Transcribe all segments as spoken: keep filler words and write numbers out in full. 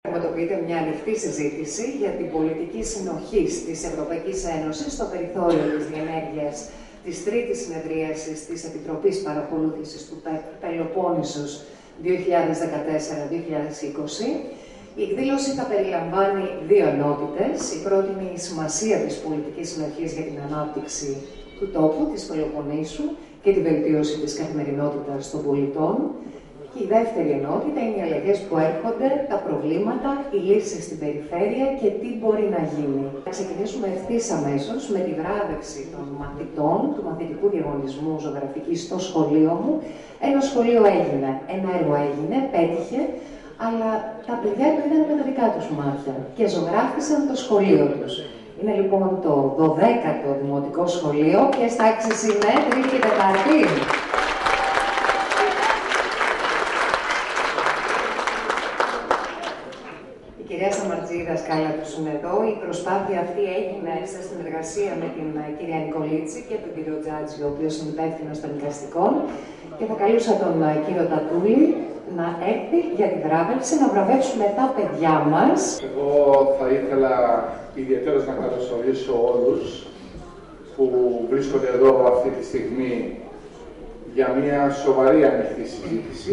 Πραγματοποιείται μια ανοιχτή συζήτηση για την πολιτική συνοχή της Ευρωπαϊκής Ένωσης στο περιθώριο της διενέργειας της τρίτης συνεδρίασης της Επιτροπής Παρακολούθησης του Πελοπόννησος δύο χιλιάδες δεκατέσσερα δύο χιλιάδες είκοσι. Η εκδήλωση θα περιλαμβάνει δύο ενότητες. Η πρώτη είναι η σημασία της πολιτικής συνοχής για την ανάπτυξη του τόπου, της Πελοποννήσου και τη βελτίωση της καθημερινότητας των πολιτών. Και η δεύτερη ενότητα είναι οι αλλαγές που έρχονται, τα προβλήματα, οι λύσεις στην περιφέρεια και τι μπορεί να γίνει. Θα ξεκινήσουμε ευθύς αμέσως με τη βράβευση των μαθητών του μαθητικού διαγωνισμού ζωγραφικής στο σχολείο μου. Ένα σχολείο έγινε, ένα έργο έγινε, πέτυχε, αλλά τα παιδιά του είδαν με τα δικά τους μάτια και ζωγράφισαν το σχολείο τους. Είναι λοιπόν το δωδέκατο δημοτικό σχολείο. Ποιες τάξεις είναι, τρίτη και τετάρτη? Η κυρία Σαμαρτζή, η δασκάλα τους είναι εδώ. Η προσπάθεια αυτή έγινε σε συνεργασία με την κυρία Νικολίτση και τον κύριο Τζάτζη, ο οποίος είναι υπεύθυνος των εικαστικών. Και θα καλούσα τον κύριο Τατούλη να έρθει για τη βράβευση, να βραβεύσουμε τα παιδιά μας. Εγώ θα ήθελα ιδιαίτερα να καλωσορίσω όλους που βρίσκονται εδώ αυτή τη στιγμή για μια σοβαρή ανοιχτή συζήτηση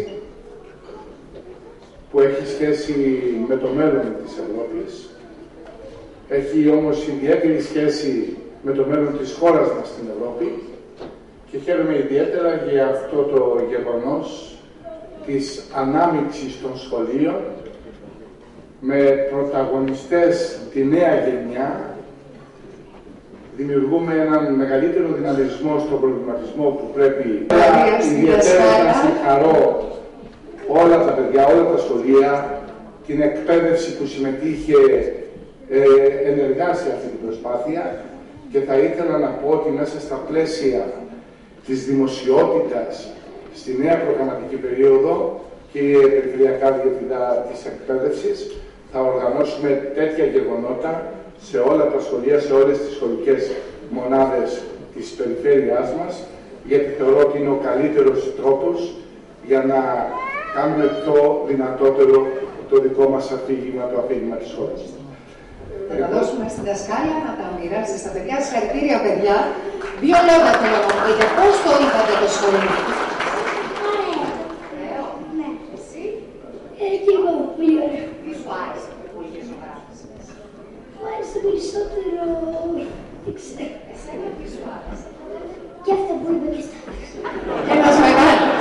που έχει σχέση με το μέλλον της Ευρώπης. Έχει όμως ιδιαίτερη σχέση με το μέλλον της χώρας μας στην Ευρώπη και χαίρομαι ιδιαίτερα για αυτό το γεγονός της ανάμειξης των σχολείων με πρωταγωνιστές τη νέα γενιά. Δημιουργούμε έναν μεγαλύτερο δυναμισμό στον προβληματισμό που πρέπει ιδιαίτερα να συγχαρώ όλα τα παιδιά, όλα τα σχολεία, την εκπαίδευση που συμμετείχε ε, ενεργά σε αυτή την προσπάθεια και θα ήθελα να πω ότι μέσα στα πλαίσια της δημοσιότητας στη νέα προγραμματική περίοδο και η Περιφερειακά Διευθυντά της Εκπαίδευσης θα οργανώσουμε τέτοια γεγονότα σε όλα τα σχολεία, σε όλες τις σχολικές μονάδες της περιφέρειάς μας, γιατί θεωρώ ότι είναι ο καλύτερος τρόπος για να κάνουμε το δυνατότερο το δικό μας αφήγημα, το αφήγημα της χώρας. Θα τα δώσουμε στην δασκάλα να τα μοιράσει στα παιδιά. Συγχαρητήρια, παιδιά. Δύο λόγια θέλω να πω για πώς το είδατε το σχολείο. Ωραίο. Ναι. Εσύ? Ε, και εγώ. Πολύ ωραία. Τι σου άρεσε που είχε ζωγράφηση? Μου άρεσε περισσότερο... Δεν ξέρω. Εσένα τι σου άρεσε? Και αυτά που είπε και στα Ένας μεγάλος.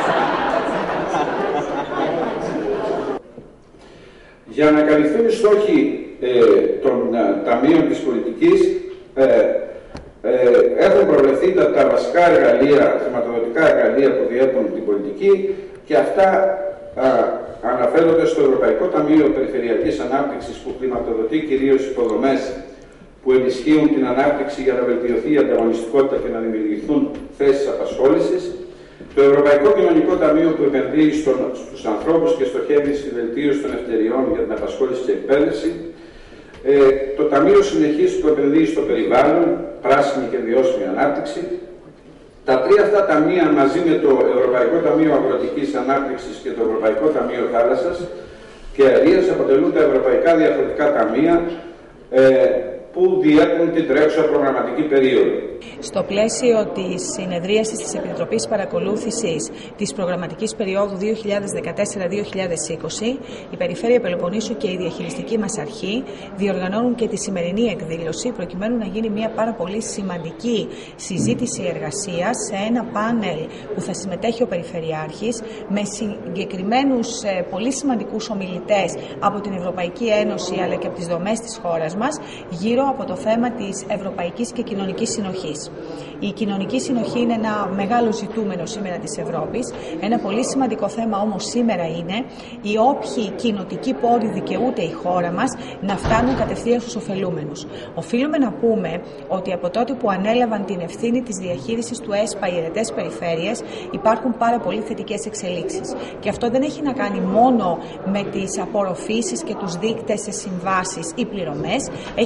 Για να καλυφθούν οι στόχοι ε, των ε, ταμείων της πολιτικής, ε, ε, έχουν προβλεφθεί τα, τα βασικά εργαλεία, χρηματοδοτικά εργαλεία που διέπουν την πολιτική και αυτά α, αναφέρονται στο Ευρωπαϊκό Ταμείο Περιφερειακής Ανάπτυξης που χρηματοδοτεί κυρίως υποδομές που ενισχύουν την ανάπτυξη για να βελτιωθεί η ανταγωνιστικότητα και να δημιουργηθούν θέσεις απασχόλησης. Το Ευρωπαϊκό Κοινωνικό Ταμείο που επενδύει στον, στους ανθρώπους και στοχεύει στη βελτίωση των ευκαιριών για την απασχόληση και εκπαίδευση. Ε, το Ταμείο Συνεχής που επενδύει στο περιβάλλον, πράσινη και βιώσιμη ανάπτυξη. Τα τρία αυτά ταμεία μαζί με το Ευρωπαϊκό Ταμείο Αγροτικής Ανάπτυξης και το Ευρωπαϊκό Ταμείο Θάλασσας και Αερίας αποτελούν τα ευρωπαϊκά διαφορετικά ταμεία ε, που διέπουν την τρέχουσα προγραμματική περίοδο. Στο πλαίσιο της συνεδρίασης της Επιτροπής Παρακολούθησης της προγραμματικής περίοδου δύο χιλιάδες δεκατέσσερα δύο χιλιάδες είκοσι, η Περιφέρεια Πελοποννήσου και η διαχειριστική μας αρχή διοργανώνουν και τη σημερινή εκδήλωση προκειμένου να γίνει μια πάρα πολύ σημαντική συζήτηση εργασίας σε ένα πάνελ που θα συμμετέχει ο Περιφερειάρχης με συγκεκριμένους πολύ σημαντικούς ομιλητές από την Ευρωπαϊκή Ένωση αλλά και από τις δομές της χώρας μας γύρω από το θέμα της ευρωπαϊκής και κοινωνικής συνοχής. Η κοινωνική συνοχή είναι ένα μεγάλο ζητούμενο σήμερα της Ευρώπης. Ένα πολύ σημαντικό θέμα όμως σήμερα είναι οι όποιοι κοινοτικοί πόροι δικαιούται η χώρα μας να φτάνουν κατευθείαν στους ωφελούμενους. Οφείλουμε να πούμε ότι από τότε που ανέλαβαν την ευθύνη της διαχείρισης του ΕΣΠΑ οι ερετές περιφέρειες υπάρχουν πάρα πολύ θετικές εξελίξεις. Και αυτό δεν έχει να κάνει μόνο με τις απορροφήσεις και τους δείκτες σε συμβάσεις ή πληρωμές, έχει να κάνει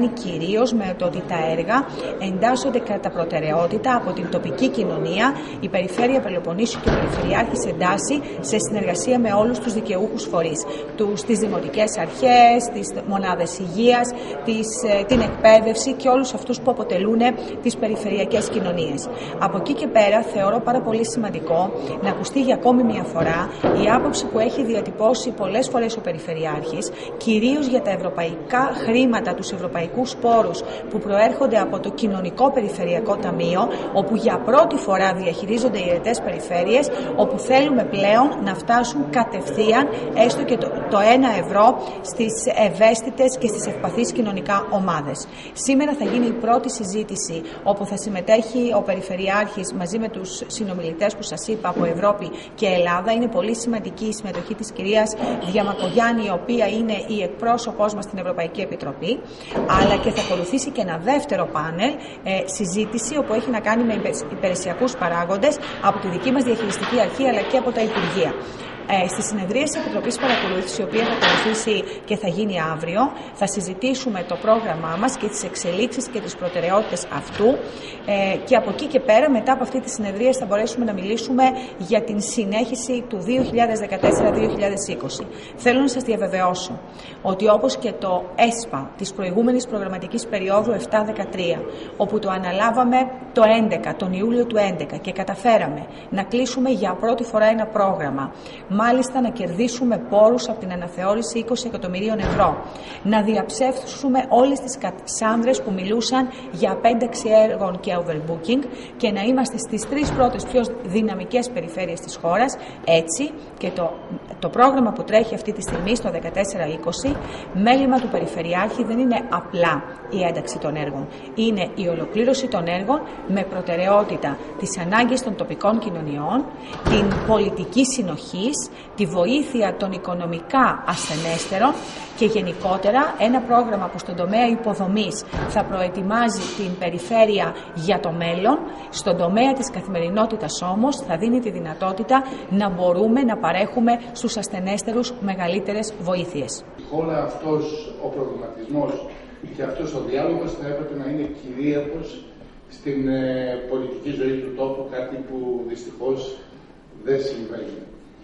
κυρίως με το ότι τα έργα εντάσσονται κατά προτεραιότητα από την τοπική κοινωνία, η Περιφέρεια Πελοποννήσου και ο Περιφερειάρχης εντάσσει σε συνεργασία με όλους τους δικαιούχους φορείς, τους, τις δημοτικές αρχές, τις μονάδες υγείας, τις, την εκπαίδευση και όλους αυτούς που αποτελούν τις περιφερειακές κοινωνίες. Από εκεί και πέρα θεωρώ πάρα πολύ σημαντικό να ακουστεί για ακόμη μια φορά η άποψη που έχει διατυπώσει πολλές φορές ο Περιφερειάρχης, κυρίως για τα ευρωπαϊκά χρήματα, τους ευρωπαϊκούς πόρους που προέρχονται από το Κοινωνικό Περιφερειακό Ταμείο, όπου για πρώτη φορά διαχειρίζονται οι αιρετές περιφέρειες, όπου θέλουμε πλέον να φτάσουν κατευθείαν έστω και το, το ένα ευρώ στις ευαίσθητες και στις ευπαθείς κοινωνικά ομάδες. Σήμερα θα γίνει η πρώτη συζήτηση όπου θα συμμετέχει ο Περιφερειάρχης μαζί με τους συνομιλητές που σας είπα από Ευρώπη και Ελλάδα. Είναι πολύ σημαντική η συμμετοχή της κυρίας Διαμακογιάννη, η οποία είναι η εκπρόσωπός μας στην Ευρωπαϊκή Επιτροπή, αλλά και θα ακολουθήσει και ένα δεύτερο πάνελ ε, συζήτηση όπου έχει να κάνει με υπηρεσιακούς παράγοντες από τη δική μας διαχειριστική αρχή αλλά και από τα Υπουργεία. Ε, στη συνεδρία της Επιτροπής Παρακολούθησης, η οποία θα ακολουθήσει και θα γίνει αύριο, θα συζητήσουμε το πρόγραμμά μας και τις εξελίξεις και τις προτεραιότητες αυτού ε, και από εκεί και πέρα, μετά από αυτή τη συνεδρία, θα μπορέσουμε να μιλήσουμε για την συνέχιση του δύο χιλιάδες δεκατέσσερα δύο χιλιάδες είκοσι. Θέλω να σας διαβεβαιώσω ότι όπως και το ΕΣΠΑ της προηγούμενης προγραμματικής περίοδου επτά δεκατρία, όπου το αναλάβαμε το έντεκα, τον Ιούλιο του έντεκα και καταφέραμε να κλείσουμε για πρώτη φορά ένα πρόγραμμα, μάλιστα να κερδίσουμε πόρους από την αναθεώρηση είκοσι εκατομμυρίων ευρώ, να διαψεύσουμε όλες τις κατσάνδρες που μιλούσαν για απένταξη έργων και overbooking και να είμαστε στις τρεις πρώτες πιο δυναμικές περιφέρειες της χώρας. Έτσι και το, το πρόγραμμα που τρέχει αυτή τη στιγμή στο δεκατέσσερα είκοσι, μέλημα του Περιφερειάρχη δεν είναι απλά η ένταξη των έργων. Είναι η ολοκλήρωση των έργων με προτεραιότητα τις ανάγκες των τοπικών κοινωνιών, την πολιτική συνοχής, τη βοήθεια των οικονομικά ασθενέστερων και γενικότερα ένα πρόγραμμα που στον τομέα υποδομής θα προετοιμάζει την περιφέρεια για το μέλλον. Στον τομέα της καθημερινότητας όμως θα δίνει τη δυνατότητα να μπορούμε να παρέχουμε στους ασθενέστερους μεγαλύτερες βοήθειες. Όλα αυτός ο προβληματισμός και αυτός ο διάλογος θα έπρεπε να είναι κυρίαρχος στην ε, πολιτική ζωή του τόπου, κάτι που δυστυχώς δεν συμβαίνει.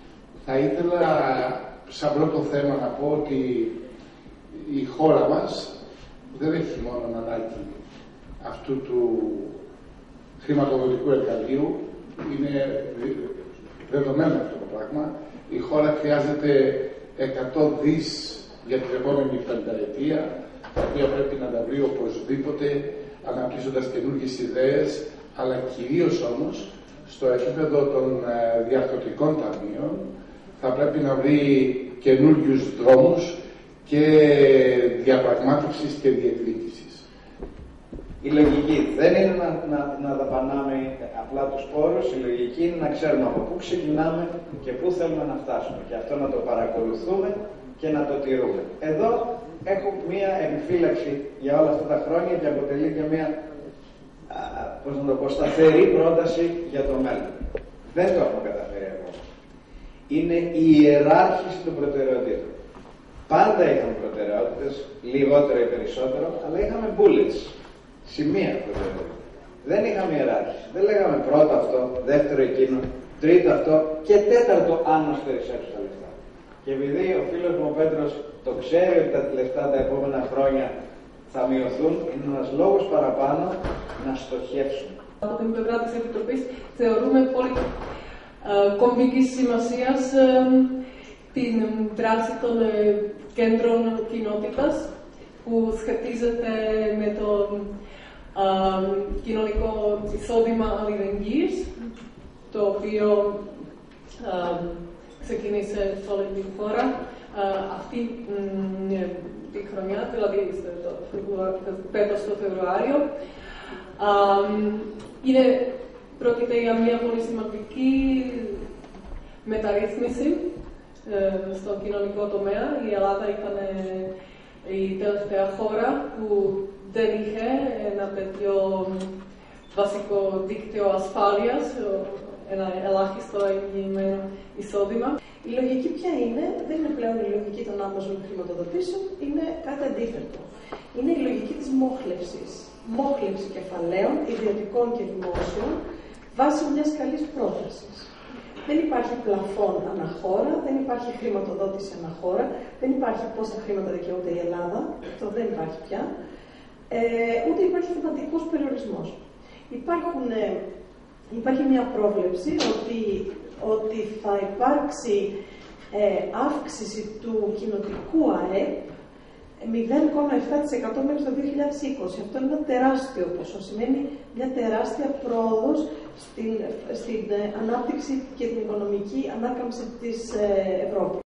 Θα ήθελα σαν πρώτο θέμα να πω ότι η χώρα μας δεν έχει μόνο ανάγκη αυτού του χρηματοδοτικού εργαλείου, είναι δεδομένο αυτό το πράγμα. Η χώρα χρειάζεται εκατό δις για την επόμενη πενταετία, τα οποία πρέπει να τα βρει οπωσδήποτε, αναπτύσσοντας καινούργιες ιδέες, αλλά κυρίως όμως στο επίπεδο των διαρθρωτικών ταμείων θα πρέπει να βρει καινούριους δρόμους και διαπραγμάτευσης και διεκδίκησης. Η λογική δεν είναι να, να, να δαπανάμε απλά τους πόρους, η λογική είναι να ξέρουμε από πού ξεκινάμε και πού θέλουμε να φτάσουμε και αυτό να το παρακολουθούμε και να το τηρούμε. Εδώ έχω μία επιφύλαξη για όλα αυτά τα χρόνια και αποτελεί και μία α, πώς να το πω, σταθερή πρόταση για το μέλλον. Δεν το έχουμε καταφέρει ακόμα. Είναι η ιεράρχηση των προτεραιοτήτων. Πάντα είχαμε προτεραιότητες, λιγότερο ή περισσότερο, αλλά είχαμε bullets, σημεία προτεραιότητα. Δεν είχαμε ιεράρχηση. Δεν λέγαμε πρώτο αυτό, δεύτερο εκείνο, τρίτο αυτό και τέταρτο αν μας περισσέψει τα λεφτά. Και επειδή ο φίλος μου ο Πέτρος το ξέρει ότι τα λεφτά τα επόμενα χρόνια θα μειωθούν, είναι ένας λόγος παραπάνω να στοχεύσουν. Από την πλευρά της Επιτροπής θεωρούμε πολύ κομβικής σημασίας την δράση των κέντρων κοινότητας που σχετίζεται με το κοινωνικό εισόδημα αλληλεγγύης, το οποίο ξεκίνησε σε όλη την χώρα αυτή τη χρονιά, δηλαδή πέτος το Φεβρουάριο. Είναι πρόκειται για μια πολύ σημαντική μεταρρύθμιση ε, στον κοινωνικό τομέα. Η Ελλάδα ήταν η τελευταία χώρα που δεν είχε ένα τέτοιο βασικό δίκτυο ασφάλειας ένα ελάχιστο εγγυημένο εισόδημα. Η λογική ποια είναι? Δεν είναι πλέον η λογική των άμεσων χρηματοδοτήσεων, είναι κάτι αντίθετο. Είναι η λογική της μόχλευσης. Μόχλευση κεφαλαίων, ιδιωτικών και δημόσιων, βάσει μιας καλής πρότασης. Δεν υπάρχει πλαφόν αναχώρα, δεν υπάρχει χρηματοδότηση αναχώρα, δεν υπάρχει πόσα χρήματα δικαιούται η Ελλάδα, αυτό δεν υπάρχει πια, ε, ούτε υπάρχει θεματικός περιορισμός. Υπάρχουν, ε, υπάρχει μια πρόβλεψη ότι, ότι θα υπάρξει ε, αύξηση του κοινοτικού ΑΕΠ μηδέν κόμμα επτά τοις εκατό μέχρι το δύο χιλιάδες είκοσι. Αυτό είναι ένα τεράστιο ποσό. Σημαίνει μια τεράστια πρόοδος στην, στην ανάπτυξη και την οικονομική ανάκαμψη της Ευρώπης.